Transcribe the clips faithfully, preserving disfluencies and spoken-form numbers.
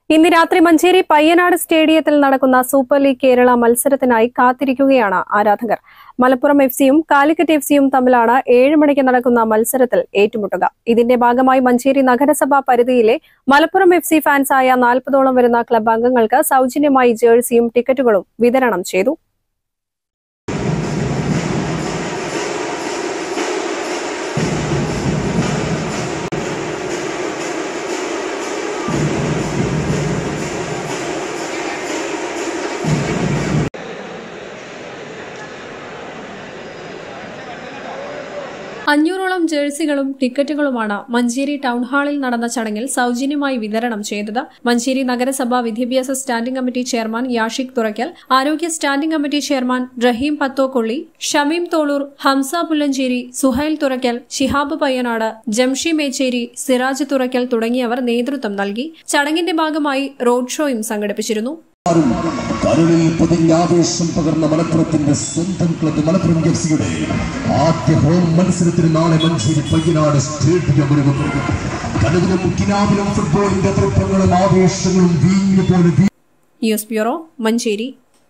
ഇന്ന് രാത്രി മഞ്ചേരി പയ്യനാട് സ്റ്റേഡിയത്തിൽ നടക്കുന്ന സൂപ്പർ ലീഗ് കേരള മത്സരത്തിനായി കാത്തിരിക്കുകയാണ് ആരാധകർ. മലപ്പുറം എഫ് സിയും കാലിക്കറ്റ് എഫ് സിയും തമ്മിലാണ് ഏഴ് മണിക്ക് നടക്കുന്ന മത്സരത്തിൽ ഏറ്റുമുട്ടുക. ഇതിന്റെ ഭാഗമായി മഞ്ചേരി നഗരസഭാ പരിധിയിലെ മലപ്പുറം എഫ് സി ഫാൻസായ നാൽപ്പതോളം വരുന്ന ക്ലബ് അംഗങ്ങൾക്ക് സൗജന്യമായി ജേഴ്സിയും ടിക്കറ്റുകളും വിതരണം ചെയ്തു. അഞ്ഞൂറോളം ജേഴ്സികളും ടിക്കറ്റുകളുമാണ് മഞ്ചേരി ടൗൺ ഹാളിൽ നടന്ന ചടങ്ങിൽ സൗജന്യമായി വിതരണം ചെയ്തത്. മഞ്ചേരി നഗരസഭ വിദ്യാഭ്യാസ standing committee chairman Yashiq Thurakkal, ആരോഗ്യ standing committee chairman Raheem Pathokkolli, Shameem Tholur, Hamza Pullancheri, Suhail Thurakkal, Shihab Payyanad, Jamshi Mecheri, Siraj Thurakkal തുടങ്ങിയവർ നേതൃത്വം നൽകി. ചടങ്ങിന്റെ ഭാഗമായി റോഡ് ഷോയും സംഘടിപ്പിച്ചിരുന്നു. കരുളിൽ പൊതിഞ്ഞ ആവേശം പകർന്ന മലപ്പുറത്തിന്റെ സ്വന്തം ക്ലബ് മലപ്പുറം എഫ് സിയുടെ ആദ്യ ഹോം മത്സരത്തിന് നാളെ മഞ്ചേരി പയ്യനാട് സ്റ്റേഡിയം ഒരുങ്ങുന്നു. കടവിലും കിനാവിലും ഫുട്ബോളിന്റെ തൃപ്പങ്ങളും ആവേശങ്ങളും വീഞ്ഞു പോലെ. News bureau, Manjeri.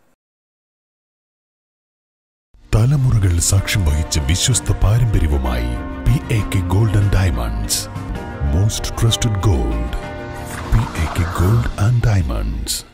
തലമുറകൾ സാക്ഷ്യം വഹിച്ച വിശ്വസ്ത പാരമ്പര്യവുമായി P A K gold and diamonds. Most trusted gold. P A K gold and diamonds.